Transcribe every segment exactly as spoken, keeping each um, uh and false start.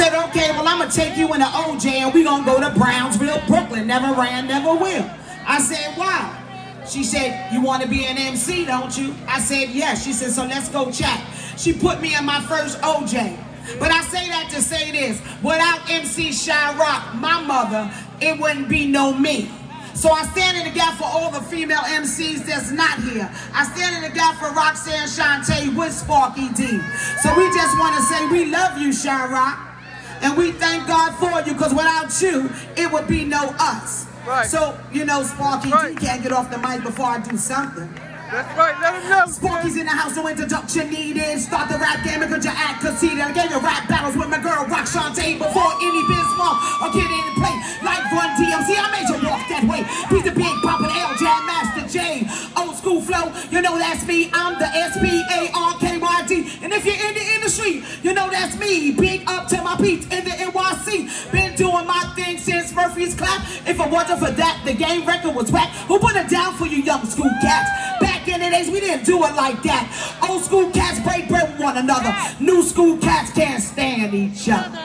said, okay, well, I'm going to take you in the O J and we going to go to Brownsville, Brooklyn. Never ran, never will. I said, wow. She said, you want to be an M C, don't you? I said, yes. She said, so let's go chat. She put me in my first O J. But I say that to say this. Without M C Shy-Rock, my mother, it wouldn't be no me. So I stand in the gap for all the female M Cs that's not here. I stand in the gap for Roxanne Shante with Sparky D. So we just want to say we love you, Shy-Rock. And we thank God for you, because without you, it would be no us. Right. So, you know, Sparky right. D can't get off the mic before I do something. That's right, let him know. Sparky's in the house, no introduction needed. Start the rap game and could you act conceited. I gave you rap battles with my girl Rock Shantae before any biz small or get in and play like Run D M C. I made you walk that way. Piece of Big Papa L, Jam Master J. Old school flow, you know that's me. I'm the S P A R K Y D. And if you're in the industry, you know that's me. Big up to my peeps in the N Y C. Been doing my thing since Murphy's Clap. If it wasn't for that, the game record was whack. Who put it down for you young school cats? Back in the days, we didn't do it like that. Old school cats break bread with one another. New school cats can't stand each other.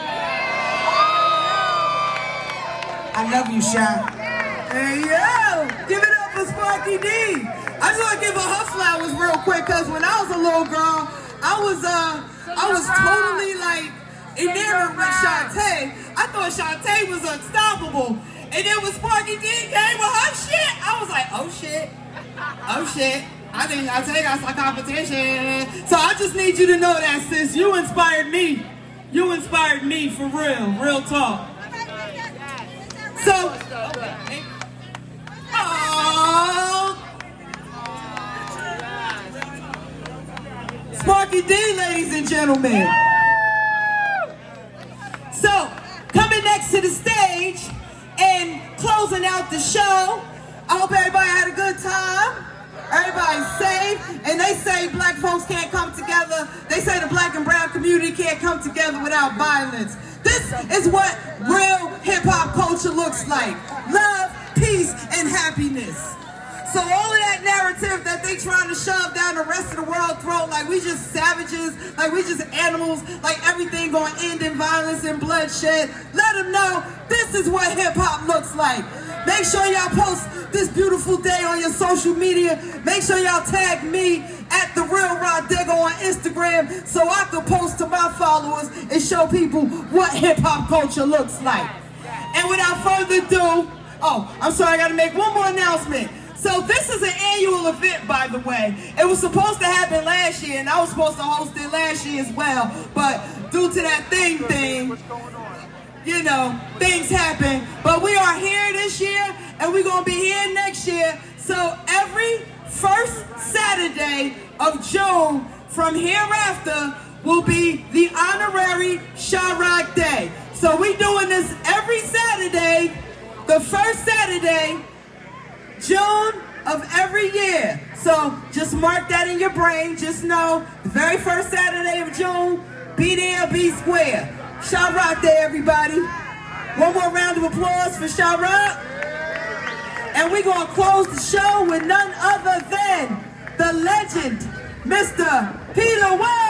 I love you, Shy. Hey, yo! Give it up for Sparky D. I just want to give her her flowers real quick, because when I was a little girl, I was, uh, I was totally, like, enamored with Shantae. I thought Shantae was unstoppable. And then when Sparky D came with her shit, I was like, oh, shit. Oh, shit. I think I take us a competition. So I just need you to know that, sis, you inspired me. You inspired me for real, real talk. So, oh, Sparky D, ladies and gentlemen. So, coming next to the stage and closing out the show, I hope everybody had a good time. Everybody's safe, and they say black folks can't come together. They say the black and brown community can't come together without violence. This is what real hip-hop culture looks like. Love, peace, and happiness. So all of that narrative that they trying to shove down the rest of the world's throat, like we just savages, like we just animals, like everything going to end in violence and bloodshed, let them know this is what hip-hop looks like. Make sure y'all post this beautiful day on your social media. Make sure y'all tag me at The Real Rodego on Instagram so I can post to my followers and show people what hip-hop culture looks like. And without further ado, oh, I'm sorry, I gotta make one more announcement. So this is an annual event, by the way. It was supposed to happen last year, and I was supposed to host it last year as well, but due to that thing thing, you know, things happen. But we are here this year, and we're gonna be here next year. So every first Saturday of June from hereafter will be the honorary Shy-Rock Day. So we doing this every Saturday, the first Saturday, June of every year. So just mark that in your brain. Just know the very first Saturday of June, be there, be square. Shy-Rock Day, everybody. One more round of applause for Shy-Rock. And we're going to close the show with none other than the legend, Mister Peter Wells.